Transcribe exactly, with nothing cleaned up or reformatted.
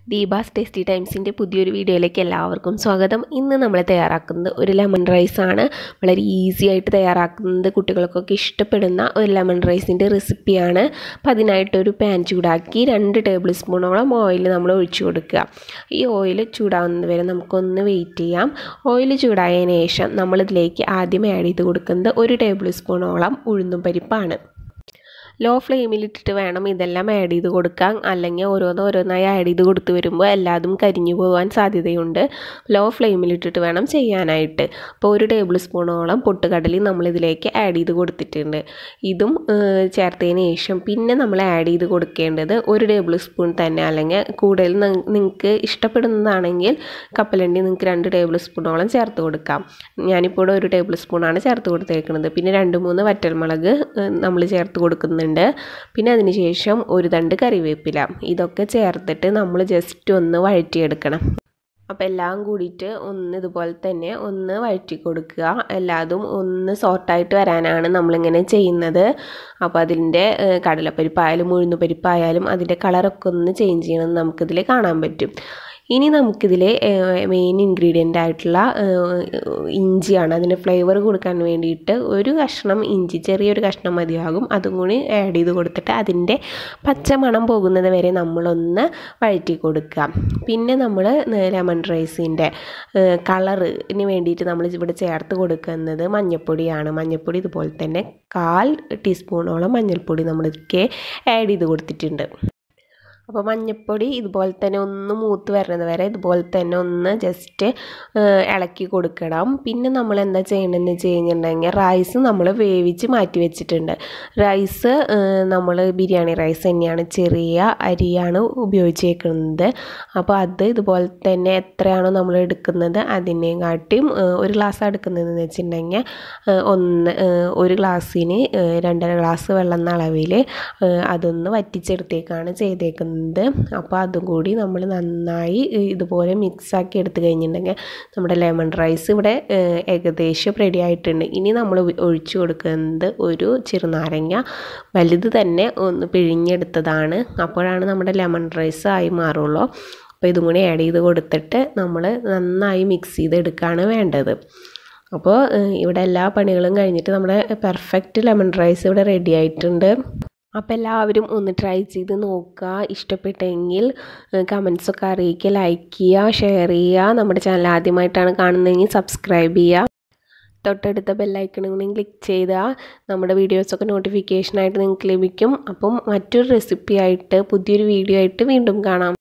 Deepa's tasty ടൈംസിൻ്റെ പുതിയൊരു വീഡിയോയിലേക്ക് എല്ലാവർക്കും സ്വാഗതം. ഇന്ന് നമ്മൾ തയ്യാറാക്കുന്നത് ഒരു ലെമൺ റൈസാണ്. വളരെ ഈസി ആയിട്ട് തയ്യാറാക്കുന്നത്, കുട്ടികൾക്കൊക്കെ ഇഷ്ടപ്പെടുന്ന ഒരു ലെമൺ റൈസിൻ്റെ റെസിപ്പിയാണ്. അപ്പോൾ അതിനായിട്ടൊരു പാൻ ചൂടാക്കി രണ്ട് ടേബിൾ സ്പൂണോളം ഓയിൽ നമ്മൾ ഒഴിച്ചു കൊടുക്കുക. ഈ ഓയിൽ ചൂടാവുന്നത് വരെ നമുക്കൊന്ന് വെയിറ്റ് ചെയ്യാം. ഓയിൽ ചൂടായതിനു ശേഷം നമ്മളിതിലേക്ക് ആദ്യം ആഡ് ചെയ്ത് കൊടുക്കുന്നത് ഒരു ടേബിൾ സ്പൂണോളം ഉഴുന്നും പരിപ്പാണ്. ലോ ഫ്ലെയിമിലിട്ടിട്ട് വേണം ഇതെല്ലാം ആഡ് ചെയ്ത് കൊടുക്കാൻ, അല്ലെങ്കിൽ ഓരോന്ന് ഓരോന്നായി ആഡ് ചെയ്ത് കൊടുത്ത് വരുമ്പോൾ എല്ലാതും കരിഞ്ഞു പോകാൻ സാധ്യതയുണ്ട്. ലോ ഫ്ലെയിമിലിട്ടിട്ട് വേണം ചെയ്യാനായിട്ട്. അപ്പോൾ ഒരു ടേബിൾ സ്പൂണോളം പൊട്ടുകടലി നമ്മളിതിലേക്ക് ആഡ് ചെയ്ത് കൊടുത്തിട്ടുണ്ട്. ഇതും ചേർത്തതിന് ശേഷം പിന്നെ നമ്മൾ ആഡ് ചെയ്ത് കൊടുക്കേണ്ടത് ഒരു ടേബിൾ സ്പൂൺ തന്നെ, അല്ലെങ്കിൽ കൂടുതൽ നിങ്ങൾക്ക് ഇഷ്ടപ്പെടുന്നതാണെങ്കിൽ കപ്പലണ്ടി നിങ്ങൾക്ക് രണ്ട് ടേബിൾ സ്പൂണോളം ചേർത്ത് കൊടുക്കാം. ഞാനിപ്പോൾ ഒരു ടേബിൾ സ്പൂണാണ് ചേർത്ത് കൊടുത്തേക്കുന്നത്. പിന്നെ രണ്ട് മൂന്ന് വറ്റൽമുളക് നമ്മൾ ചേർത്ത് കൊടുക്കുന്നുണ്ട്. പിന്നെ അതിന് ശേഷം ഒരു തണ്ട് കറിവേപ്പില, ഇതൊക്കെ ചേർത്തിട്ട് നമ്മൾ ജസ്റ്റ് ഒന്ന് വഴറ്റിയെടുക്കണം. അപ്പോൾ എല്ലാം കൂടിയിട്ട് ഒന്ന് ഇതുപോലെ തന്നെ ഒന്ന് വഴറ്റി കൊടുക്കുക. എല്ലാതും ഒന്ന് സോർട്ടായിട്ട് വരാനാണ് നമ്മളിങ്ങനെ ചെയ്യുന്നത്. അപ്പോൾ അതിൻ്റെ കടലപ്പരിപ്പായാലും ഉഴുന്നുപരിപ്പായാലും അതിൻ്റെ കളറൊക്കെ ഒന്ന് ചേഞ്ച് ചെയ്യണമെന്ന് നമുക്കിതിൽ കാണാൻ പറ്റും. ഇനി നമുക്കിതിൽ മെയിൻ ഇൻഗ്രീഡിയൻ്റ് ആയിട്ടുള്ള ഇഞ്ചിയാണ്. അതിന് ഫ്ലേവർ കൊടുക്കാൻ വേണ്ടിയിട്ട് ഒരു കഷ്ണം ഇഞ്ചി, ചെറിയൊരു കഷ്ണം മതിയാകും, അതും കൂടി ആഡ് ചെയ്ത് കൊടുത്തിട്ട് അതിൻ്റെ പച്ചമണം പോകുന്നത് വരെ നമ്മളൊന്ന് വഴറ്റി കൊടുക്കുക. പിന്നെ നമ്മൾ ലെമൺ റൈസിൻ്റെ കളറിന് വേണ്ടിയിട്ട് നമ്മൾ ഇവിടെ ചേർത്ത് കൊടുക്കുന്നത് മഞ്ഞൾപ്പൊടിയാണ്. മഞ്ഞൾപ്പൊടി ഇതുപോലെ തന്നെ കാൽ ടീസ്പൂണോളം മഞ്ഞൾപ്പൊടി നമ്മൾക്ക് ആഡ് ചെയ്ത് കൊടുത്തിട്ടുണ്ട്. അപ്പോൾ മഞ്ഞൾപ്പൊടി ഇതുപോലെ തന്നെ ഒന്ന് മൂത്ത് വരുന്നത് വരെ ഇതുപോലെ തന്നെ ഒന്ന് ജസ്റ്റ് ഇളക്കി കൊടുക്കണം. പിന്നെ നമ്മൾ എന്താ ചെയ്യണമെന്ന് വെച്ച് കഴിഞ്ഞിട്ടുണ്ടെങ്കിൽ റൈസ് നമ്മൾ വേവിച്ച് മാറ്റി വെച്ചിട്ടുണ്ട്. റൈസ് നമ്മൾ ബിരിയാണി റൈസ് തന്നെയാണ്, ചെറിയ അരിയാണ് ഉപയോഗിച്ചേക്കുന്നത്. അപ്പോൾ അത് ഇതുപോലെ തന്നെ എത്രയാണോ നമ്മൾ എടുക്കുന്നത് അതിനെയും കാട്ടിയും ഒരു ഗ്ലാസ് എടുക്കുന്നതെന്ന് വെച്ചിട്ടുണ്ടെങ്കിൽ ഒന്ന് ഒരു ഗ്ലാസ്സിന് രണ്ടര ഗ്ലാസ് വെള്ളം എന്ന അളവിൽ അതൊന്ന് വറ്റിച്ചെടുത്തേക്കാണ് ചെയ്തേക്കുന്നത്. അപ്പോൾ അതും കൂടി നമ്മൾ നന്നായി ഇതുപോലെ മിക്സാക്കി എടുത്തു കഴിഞ്ഞിട്ടുണ്ടെങ്കിൽ നമ്മുടെ ലെമൺ റൈസ് ഇവിടെ ഏകദേശം റെഡി ആയിട്ടുണ്ട്. ഇനി നമ്മൾ ഒഴിച്ചു കൊടുക്കുന്നത് ഒരു ചെറുനാരങ്ങ വലുത് തന്നെ ഒന്ന് പിഴിഞ്ഞെടുത്തതാണ്. അപ്പോഴാണ് നമ്മുടെ ലെമൺ റൈസ് ആയി മാറുള്ളൂ. അപ്പോൾ ഇതും കൂടി ആഡ് ചെയ്ത് കൊടുത്തിട്ട് നമ്മൾ നന്നായി മിക്സ് ചെയ്തെടുക്കുകയാണ് വേണ്ടത്. അപ്പോൾ ഇവിടെ എല്ലാ പണികളും കഴിഞ്ഞിട്ട് നമ്മുടെ പെർഫെക്റ്റ് ലെമൺ റൈസ് ഇവിടെ റെഡി ആയിട്ടുണ്ട്. അപ്പോൾ എല്ലാവരും ഒന്ന് ട്രൈ ചെയ്ത് നോക്കുക. ഇഷ്ടപ്പെട്ടെങ്കിൽ കമൻസൊക്കെ അറിയിക്കുക, ലൈക്ക് ചെയ്യുക, ഷെയർ ചെയ്യുക. നമ്മുടെ ചാനൽ ആദ്യമായിട്ടാണ് കാണുന്നതെങ്കിൽ സബ്സ്ക്രൈബ് ചെയ്യുക. തൊട്ടടുത്ത ബെല്ലൈക്കണും കൂടി ക്ലിക്ക് ചെയ്താൽ നമ്മുടെ വീഡിയോസൊക്കെ നോട്ടിഫിക്കേഷനായിട്ട് നിങ്ങൾക്ക് ലഭിക്കും. അപ്പം മറ്റൊരു റെസിപ്പി ആയിട്ട് പുതിയൊരു വീഡിയോ ആയിട്ട് വീണ്ടും കാണാം.